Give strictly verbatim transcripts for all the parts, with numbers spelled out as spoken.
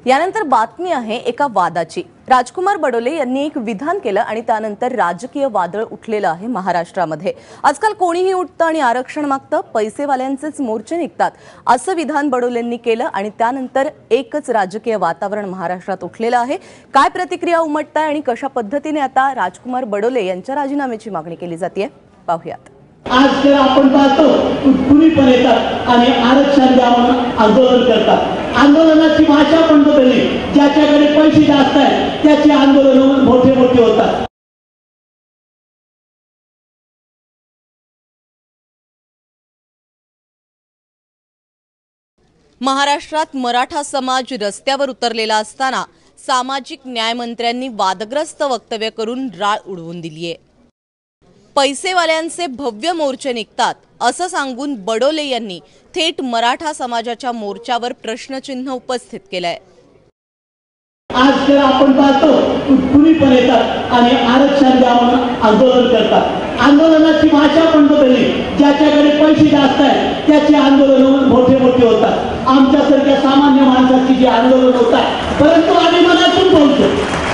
यानंतर बातमी आहे एका वादाची। राजकुमार बडोले यांनी एक विधान केलं आणि त्यानंतर राजकीय वादळ उठलेलं आहे महाराष्ट्रामध्ये। आजकाल कोणीही उठतं आणि आरक्षण मागतं, पैसेवाल्यांचेच मोर्चे निघतात असं विधान बडोलेंनी केलं आणि त्यानंतर एकच राजकीय वातावरण महाराष्ट्रात उठलेलं आहे। काय प्रतिक्रिया उमटताय आणि कशा पद्धतीने आता राजकुमार बडोले यांच्या राजीनाम्याची मागणी केली जाते पाहूयात। आज जर आपण पाहतो कुणी पण येतात आणि आरक्षण द्या म्हणून आंदोलन करतात। आंदोलनाची भाषा पण बदलली, ज्याच्याकडे पैसे जास्त आहेत त्याचे आंदोलन मोठे मोठे होतात। महाराष्ट्रात मराठा समाज रस्त्यावर उतरलेला असताना सामाजिक न्याय मंत्र्यांनी वादग्रस्त वक्तव्य करून राळ उडवून दिली आहे। पैसेवाल्यांचे भव्य मोर्चे निघतात असं सांगून बडोले यांनी थेट मराठा समाजाच्या मोर्चावर प्रश्नचिन्ह उपस्थित केलंय। आज जर आपण पाहतो कुणी पण येतात आणि आरक्षण द्या म्हणून आंदोलन करतात। आंदोलनाची भाषा पण बदलली, ज्याच्याकडे पैसे जास्त आहेत त्याचे आंदोलन मोठे मोठे होतात। आमच्यासारख्या सामान्य माणसाची जे आंदोलन होतात, परंतु आम्ही मनातून बोलतो।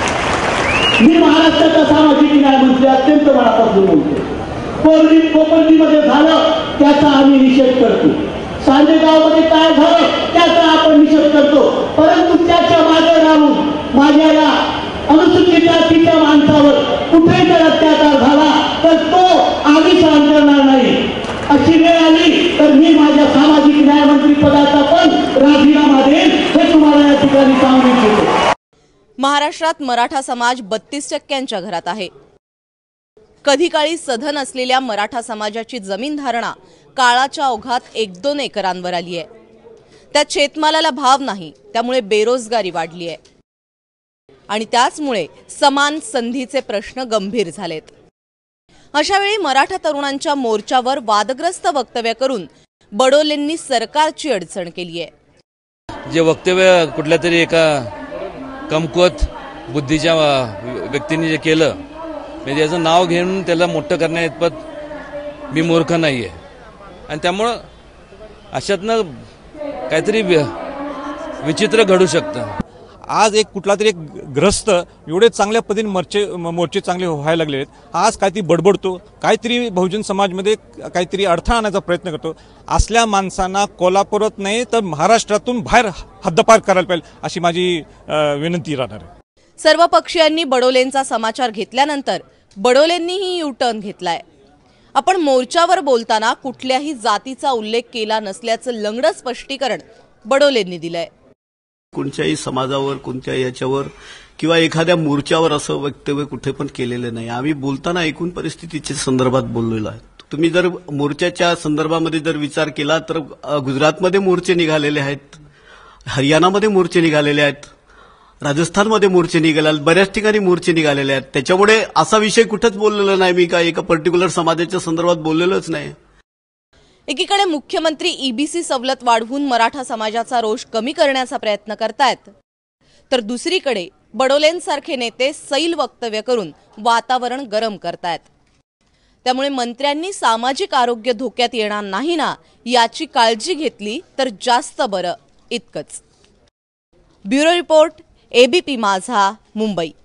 मी महाराष्ट्राचा सामाजिक न्याय मंत्री अत्यंत मनापासून बोलतो। कोरडी कोकणमध्ये झालं त्याचा आम्ही निषेध करतो, सांजेगावमध्ये काय झालं त्याचा आपण निषेध करतो, परंतु त्याच्या मागे राहून माझ्या या अनुसूचित जातीच्या माणसावर कुठे जर अत्याचार झाला तर तो आम्ही सहन करणार नाही। अशी वेळ आली तर मी माझ्या सामाजिक न्याय मंत्री पदाचा पण राजीनामा देईन, हे तुम्हाला या ठिकाणी सांगू इच्छितो। महाराष्ट्रात मराठा समाज बत्तीस टक्क्यांच्या घरात आहे। कधी काळी सधन असलेल्या मराठा समाजाची जमीन धारणा काळाच्या ओघात एक दोन एकरांवर आली आहे। त्यात शेतमालाला भाव नाही, त्यामुळे बेरोजगारी वाढली आहे आणि त्याचमुळे समान संधीचे प्रश्न गंभीर झालेत। अशा वेळी मराठा तरुणांच्या मोर्चावर वादग्रस्त वक्तव्य करून बडोलेंनी सरकारची अडचण केली आहे। जे वक्तव्य कुठल्या तरी एका कमकुवत बुद्धीच्या व्यक्तीने जे केलं, म्हणजे त्याचं नाव घेऊन त्याला मोठं करण्याइतपत मी मूर्ख नाहीये आणि त्यामुळं अशातनं काहीतरी विचित्र घडू शकतं। आज एक कुठला तरी एक ग्रस्त एवढे चांगल्या पद्धतीने मोर्चे मोर्चे चांगले व्हायला लागले आहेत, आज काहीतरी बडबडतो, काहीतरी बहुजन समाजमध्ये काहीतरी अडथळा आणण्याचा प्रयत्न करतो। असल्या माणसांना कोल्हापुरात नाही तर महाराष्ट्रातून बाहेर हद्दपार करायला पाहिजे अशी माझी विनंती राहणार आहे। सर्व पक्षीयांनी बडोलेंचा समाचार घेतल्यानंतर बडोलेंनीही यू टर्न घेतलाय। आपण मोर्चावर बोलताना कुठल्याही जातीचा उल्लेख केला नसल्याचं लंगडं स्पष्टीकरण बडोलेंनी दिलंय। कोणत्याही समाजावर कोणत्याही याच्यावर किंवा एखाद्या मोर्चावर असं वक्तव्य कुठे पण केलेलं नाही। आम्ही बोलताना एकूण परिस्थितीच्या संदर्भात बोललेलो आहे। तुम्ही जर मोर्चाच्या संदर्भामध्ये जर विचार केला तर गुजरातमध्ये मोर्चे निघालेले आहेत, हरियाणामध्ये मोर्चे निघालेले आहेत, राजस्थानमध्ये मोर्चे निघाले आहेत, बऱ्याच ठिकाणी मोर्चे निघालेले आहेत। त्याच्यामुळे असा विषय कुठेच बोललेला नाही मी, काय एका पर्टिक्युलर समाजाच्या संदर्भात बोललेलोच नाही। एकीकडे मुख्यमंत्री ईबीसी सवलत वाढवून मराठा समाजाचा रोष कमी करण्याचा प्रयत्न करतायत, तर दुसरीकडे बडोलेंसारखे नेते सैल वक्तव्य करून वातावरण गरम करतायत। त्यामुळे मंत्र्यांनी सामाजिक आरोग्य धोक्यात येणार नाही ना याची काळजी घेतली तर जास्त बरं, इतकंच। ब्युरो रिपोर्ट, एबीपी माझा, मुंबई।